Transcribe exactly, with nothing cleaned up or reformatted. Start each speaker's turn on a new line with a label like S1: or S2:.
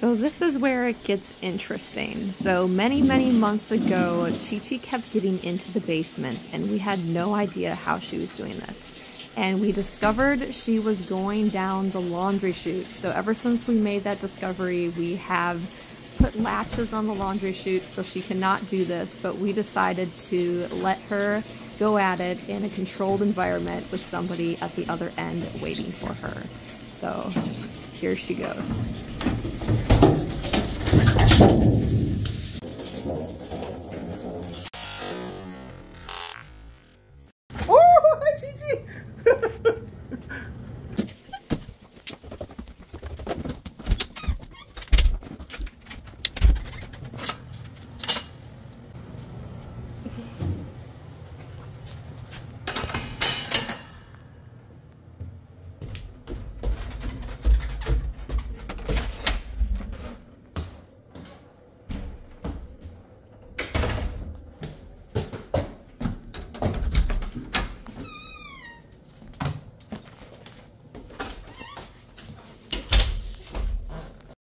S1: So this is where it gets interesting. So many, many months ago, Chichi kept getting into the basement and we had no idea how she was doing this. And we discovered she was going down the laundry chute. So ever since we made that discovery, we have put latches on the laundry chute so she cannot do this, but we decided to let her go at it in a controlled environment with somebody at the other end waiting for her. So here she goes.